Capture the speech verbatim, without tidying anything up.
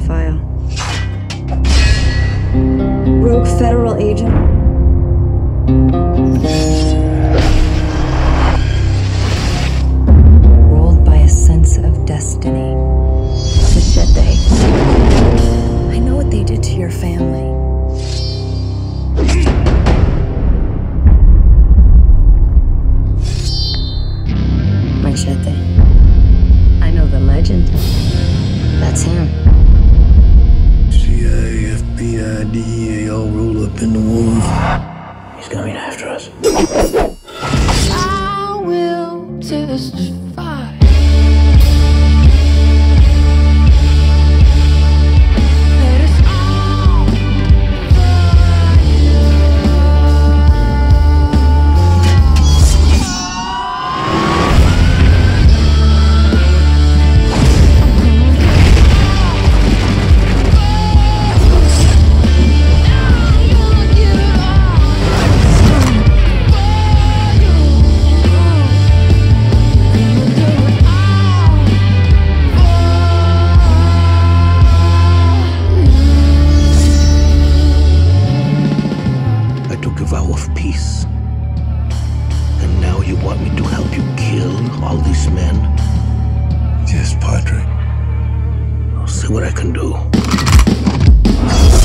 file. Rogue federal agent. Ruled by a sense of destiny. Machete. I know what they did to your family. Machete. I know the legend. That's him. C I A, F B I, D E A all rolled up in the one. He's coming after us. I will testify. That it's all for you. I took a vow of peace. And now you want me to help you kill all these men? Yes, Padre. I'll see what I can do.